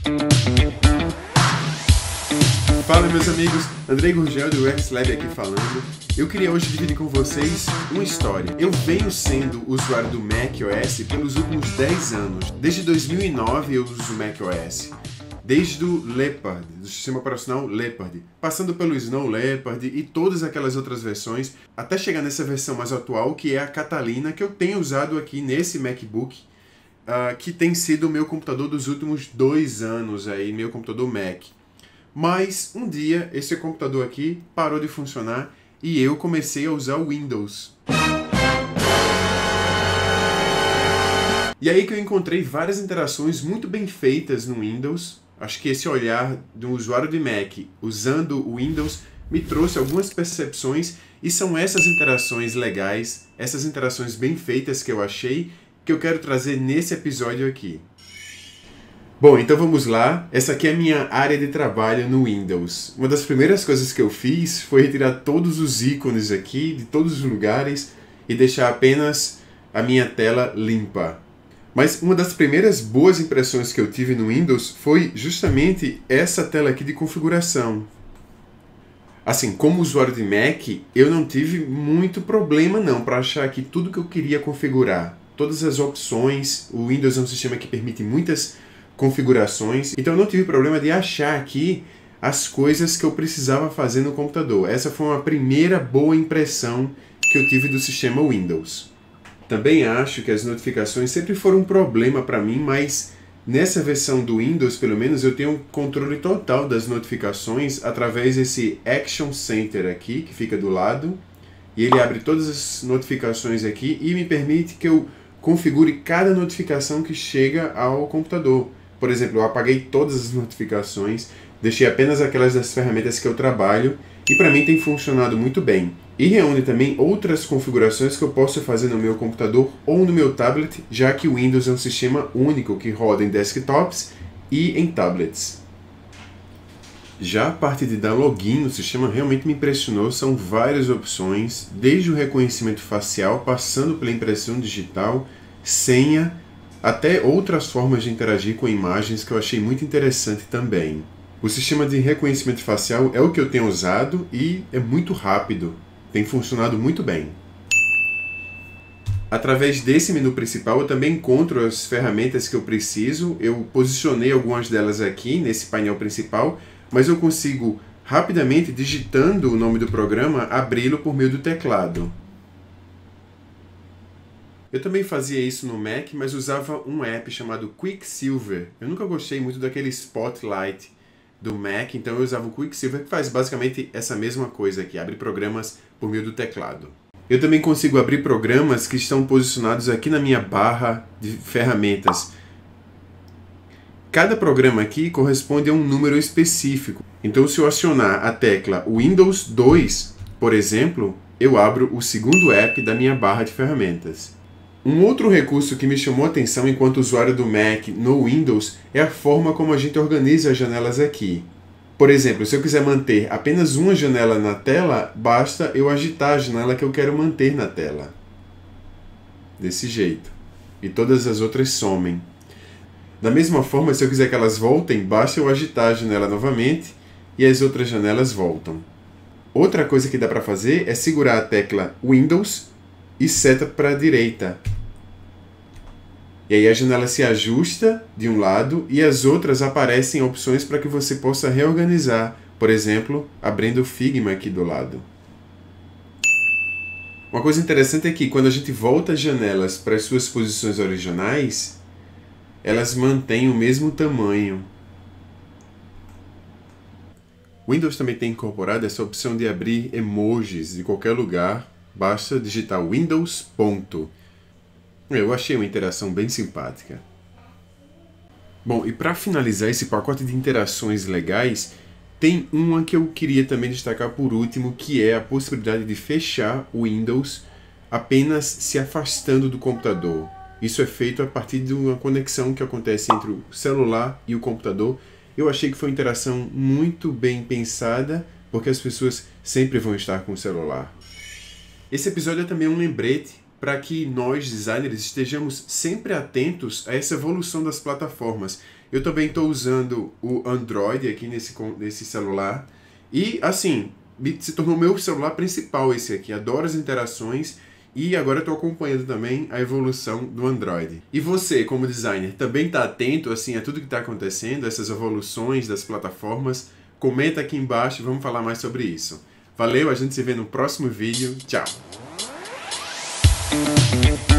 Fala meus amigos, Andrei Gurgel do UX Lab aqui falando. Eu queria hoje dividir com vocês uma história. Eu venho sendo usuário do macOS pelos últimos 10 anos. Desde 2009 eu uso o macOS. Desde o Leopard, do sistema operacional Leopard, passando pelo Snow Leopard e todas aquelas outras versões, até chegar nessa versão mais atual, que é a Catalina, que eu tenho usado aqui nesse MacBook, que tem sido o meu computador dos últimos 2 anos, aí, meu computador Mac. Mas um dia esse computador aqui parou de funcionar e eu comecei a usar o Windows. E aí que eu encontrei várias interações muito bem feitas no Windows. Acho que esse olhar de um usuário de Mac usando o Windows me trouxe algumas percepções e são essas interações legais, essas interações bem feitas que eu achei, que eu quero trazer nesse episódio aqui. Bom, então vamos lá. Essa aqui é a minha área de trabalho no Windows. Uma das primeiras coisas que eu fiz foi retirar todos os ícones aqui, de todos os lugares, e deixar apenas a minha tela limpa. Mas uma das primeiras boas impressões que eu tive no Windows foi justamente essa tela aqui de configuração. Assim, como usuário de Mac, eu não tive muito problema não para achar aqui tudo que eu queria configurar. Todas as opções, o Windows é um sistema que permite muitas configurações, então eu não tive problema de achar aqui as coisas que eu precisava fazer no computador. Essa foi uma primeira boa impressão que eu tive do sistema Windows. Também acho que as notificações sempre foram um problema para mim, mas nessa versão do Windows, pelo menos, eu tenho controle total das notificações através desse Action Center aqui, que fica do lado, e ele abre todas as notificações aqui e me permite que eu configure cada notificação que chega ao computador. Por exemplo, eu apaguei todas as notificações, deixei apenas aquelas das ferramentas que eu trabalho e para mim tem funcionado muito bem. E reúne também outras configurações que eu posso fazer no meu computador ou no meu tablet, já que o Windows é um sistema único que roda em desktops e em tablets. Já a parte de dar login, o sistema realmente me impressionou, são várias opções, desde o reconhecimento facial, passando pela impressão digital, senha, até outras formas de interagir com imagens que eu achei muito interessante também. O sistema de reconhecimento facial é o que eu tenho usado e é muito rápido, tem funcionado muito bem. Através desse menu principal eu também encontro as ferramentas que eu preciso, eu posicionei algumas delas aqui nesse painel principal, mas eu consigo rapidamente, digitando o nome do programa, abri-lo por meio do teclado. Eu também fazia isso no Mac, mas usava um app chamado Quicksilver. Eu nunca gostei muito daquele Spotlight do Mac, então eu usava o Quicksilver, que faz basicamente essa mesma coisa aqui, abre programas por meio do teclado. Eu também consigo abrir programas que estão posicionados aqui na minha barra de ferramentas. Cada programa aqui corresponde a um número específico. Então, se eu acionar a tecla Windows 2, por exemplo, eu abro o segundo app da minha barra de ferramentas. Um outro recurso que me chamou a atenção enquanto usuário do Mac no Windows é a forma como a gente organiza as janelas aqui. Por exemplo, se eu quiser manter apenas uma janela na tela, basta eu agitar a janela que eu quero manter na tela. Desse jeito. E todas as outras somem. Da mesma forma, se eu quiser que elas voltem, basta eu agitar a janela novamente e as outras janelas voltam. Outra coisa que dá para fazer é segurar a tecla Windows e seta para a direita. E aí a janela se ajusta de um lado e as outras aparecem opções para que você possa reorganizar. Por exemplo, abrindo o Figma aqui do lado. Uma coisa interessante é que quando a gente volta as janelas para as suas posições originais, elas mantêm o mesmo tamanho. O Windows também tem incorporado essa opção de abrir emojis de qualquer lugar. Basta digitar Windows. Eu achei uma interação bem simpática. Bom, e para finalizar esse pacote de interações legais, tem uma que eu queria também destacar por último, que é a possibilidade de fechar o Windows apenas se afastando do computador. Isso é feito a partir de uma conexão que acontece entre o celular e o computador. Eu achei que foi uma interação muito bem pensada, porque as pessoas sempre vão estar com o celular. Esse episódio é também um lembrete para que nós, designers, estejamos sempre atentos a essa evolução das plataformas. Eu também estou usando o Android aqui nesse celular. E, assim, se tornou meu celular principal esse aqui. Adoro as interações e agora estou acompanhando também a evolução do Android. E você, como designer, também está atento assim, a tudo que está acontecendo, essas evoluções das plataformas? Comenta aqui embaixo e vamos falar mais sobre isso. Valeu, a gente se vê no próximo vídeo. Tchau!